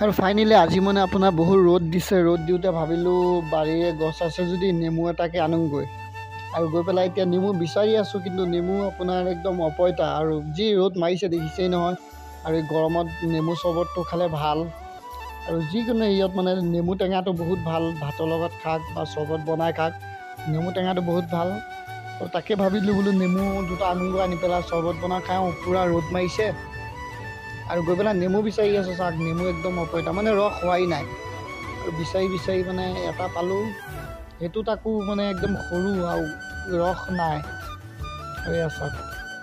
আৰু ফাইনেলি আজি মানে আপোনাৰ বহুত ৰ'দ দিছে। ৰ'দ দিওঁতে ভাবিলোঁ বাৰীৰে গছ আছে যদি নেমু এটাকে আনোগৈ। আৰু গৈ পেলাই এতিয়া নেমু বিচাৰি আছোঁ, কিন্তু নেমু আপোনাৰ একদম অপইতা। আৰু যি ৰ'দ মাৰিছে দেখিছেই নহয়। আৰু এই গৰমত নেমু চৰবতটো খালে ভাল। আৰু যিকোনো হেৰিয়ত মানে নেমু টেঙাটো বহুত ভাল, ভাতৰ লগত খাওক বা চৰবত বনাই খাওক, নেমু টেঙাটো বহুত ভাল। আৰু তাকে ভাবিলোঁ বোলো নেমু দুটা আনোগৈ, আনি পেলাই চৰবত বনাই খাওঁ। পূৰা ৰ'দ মাৰিছে আৰু গৈ পেলাই নেমু বিচাৰি আছোঁ। চাওক নেমু একদম অপইতা, মানে ৰস হোৱাই নাই। আৰু বিচাৰি বিচাৰি মানে এটা পালোঁ, সেইটো তাকো মানে একদম সৰু আৰু ৰস নাই। আৰু এয়া চাওক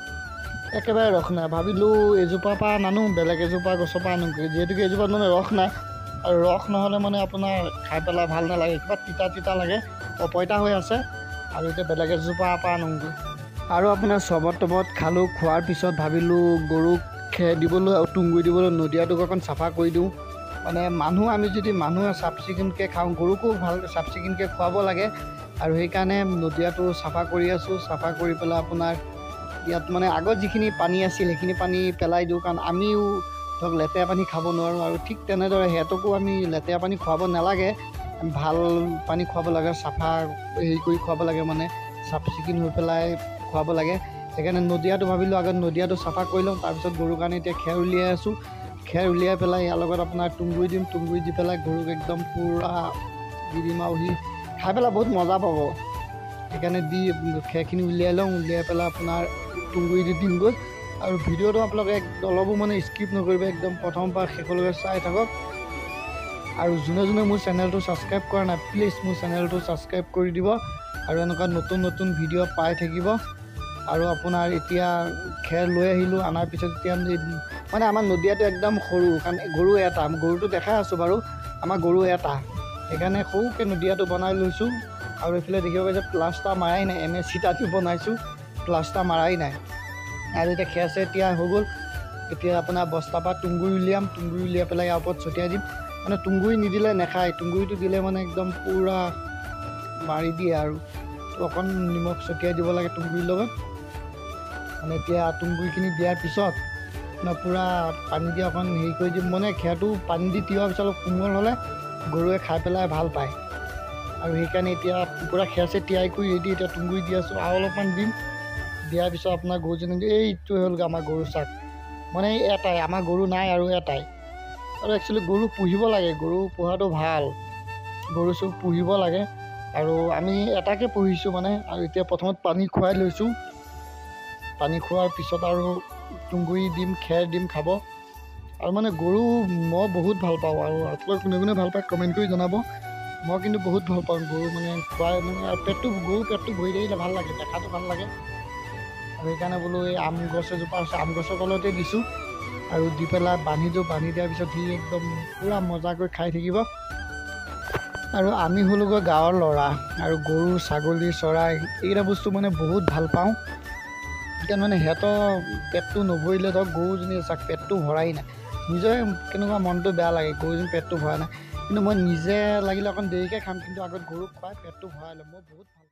একেবাৰে ৰস নাই। ভাবিলোঁ এজোপাৰ পৰা নানো, বেলেগ এজোপা গছৰ পৰা আনোগৈ, যিহেতুকে এজোপাত মানে ৰস নাই। আৰু ৰস নহ'লে মানে আপোনাৰ খাই পেলাই ভাল নালাগে, কিবা তিতা তিতা লাগে, অপইতা হৈ আছে। আৰু এতিয়া বেলেগ এজোপাৰ পৰা আনোগৈ। আৰু আপোনাৰ চৰবত তৰবত খালোঁ। খোৱাৰ পিছত ভাবিলোঁ গৰুক খেৰ দিবলৈ আৰু তুঁহগুৰি দিবলৈ নদীয়াটোক অকণ চাফা কৰি দিওঁ। মানে আমি যদি মানুহে চাফ চিকুণকৈ খাওঁ, গৰুকো ভালকৈ চাফ চিকুণকৈ খুৱাব লাগে। আৰু সেইকাৰণে নদীয়াটো চাফা কৰি আছোঁ। চাফা কৰি পেলাই আপোনাৰ ইয়াত মানে আগত যিখিনি পানী আছিল সেইখিনি পানী পেলাই দিওঁ, কাৰণ আমিও ধৰক লেতেৰা পানী খাব নোৱাৰোঁ। আৰু ঠিক তেনেদৰে সিহঁতকো আমি লেতেৰা পানী খুৱাব নালাগে, ভাল পানী খুৱাব লাগে, চাফা হেৰি কৰি খুৱাব লাগে, মানে চাফ চিকুণ হৈ পেলাই খুৱাব লাগে। সেইকাৰণে নদীয়াটো ভাবিলোঁ আগত নদীয়াটো চাফা কৰি লওঁ, তাৰপিছত গৰুৰ কাৰণে এতিয়া খেৰ উলিয়াই আছোঁ। খেৰ উলিয়াই পেলাই ইয়াৰ লগত আপোনাৰ তুঁহগুৰি দিম। তুঁহগুৰি দি পেলাই গৰুক একদম পূৰা দি দিম আৰু সি খাই পেলাই বহুত মজা পাব। সেইকাৰণে দি খেৰখিনি উলিয়াই লওঁ, উলিয়াই পেলাই আপোনাৰ তুঁহগুৰি দি দিমগৈ। আৰু ভিডিঅ'টো আপোনালোকে অলপো মানে স্কিপ নকৰিব, একদম প্ৰথমৰ পৰা শেষলৈকে চাই থাকক। আৰু যোনে যোনে মোৰ চেনেলটো ছাবস্ক্ৰাইব কৰা নাই, প্লিজ মোৰ চেনেলটো ছাবস্ক্ৰাইব কৰি দিব। আৰু এনেকুৱা নতুন নতুন ভিডিঅ' পাই থাকিব। আৰু আপোনাৰ এতিয়া খেৰ লৈ আহিলোঁ, অনাৰ পিছত এতিয়া মানে আমাৰ নদীয়াটো একদম সৰু, কাৰণ গৰু এটা, গৰুটো দেখাই আছোঁ বাৰু, আমাৰ গৰু এটা, সেইকাৰণে সৰুকৈ নদীয়াটো বনাই লৈছোঁ। আৰু এইফালে দেখিব পাইছে প্লাষ্টাৰ মাৰাই নাই, এনে চিতাটো বনাইছোঁ, প্লাষ্টাৰ মাৰাই নাই। আৰু এতিয়া খেৰ চেৰ তিয়াই হৈ গ'ল। এতিয়া আপোনাৰ বস্তাৰ পৰা তুঁহগুৰি উলিয়াম, তুঁহগুৰি উলিয়াই পেলাই ইয়াৰ ওপৰত ছটিয়াই দিম। মানে তুঁহগুৰি নিদিলে নাখায়, তুঁহগুৰিটো দিলে মানে একদম পূৰা মাৰি দিয়ে। আৰু অকণ নিমখ ছটিয়াই দিব লাগে তুঁহগুৰিৰ লগত। মানে এতিয়া তুঁহগুৰিখিনি দিয়াৰ পিছত আপোনাৰ পূৰা পানী দি অকণ হেৰি কৰি দিম, মানে খেৰটো পানী দি তিওৱাৰ পিছত অলপ কোমল হ'লে গৰুৱে খাই পেলাই ভাল পায়। আৰু সেইকাৰণে এতিয়া পূৰা খেৰ চেৰ তিয়াই কৰি ৰেডি, এতিয়া তুঁহগুৰি দি আছোঁ, আৰু অলপমান দিম। দিয়াৰ পিছত আপোনাৰ গৰুজনী এইটোৱে হ'লগৈ আমাৰ গৰু। চাক মানে এটাই, আমাৰ গৰু নাই আৰু এটাই। আৰু একচুৱেলি গৰু পুহিব লাগে, গৰু পোহাটো ভাল, গৰু চৰু পুহিব লাগে। আৰু আমি এটাকে পুহিছোঁ মানে। আৰু এতিয়া প্ৰথমত পানী খুৱাই লৈছোঁ, পানী খোৱাৰ পিছত আৰু তুঁহগুৰি দিম, খেৰ দিম, খাব। আৰু মানে গৰু মই বহুত ভাল পাওঁ। আৰু আপোনালোকে কোনে কোনে ভাল পায় কমেণ্ট কৰি জনাব। মই কিন্তু বহুত ভাল পাওঁ গৰু, মানে খুৱাই মানে। আৰু গৰু পেটটো ভৰি থাকিলে ভাল লাগে, দেখাটো ভাল লাগে। আৰু সেইকাৰণে বোলো এই আম গছ এজোপা আছে, আম গছৰ তলতে দিছোঁ। আৰু দি পেলাই বান্ধি দিওঁ, বান্ধি দিয়াৰ পিছত সি একদম পূৰা মজাকৈ খাই থাকিব। আৰু আমি হ'লোগৈ গাঁৱৰ ল'ৰা, আৰু গৰু ছাগলী চৰাই এইকেইটা বস্তু মানে বহুত ভাল পাওঁ। এতিয়া মানে সিহঁতৰ পেটটো নভৰিলে, ধৰক গৰুজনী চাওক পেটটো ভৰাই নাই, নিজৰে কেনেকুৱা মনটো বেয়া লাগে, গৰুজনী পেটটো ভৰাই নাই। কিন্তু মই নিজে লাগিলে অকণ দেৰিকৈ খাম, কিন্তু আগত গৰুক খুৱাই পেটটো ভৰাই ল'ম, মই বহুত ভাল।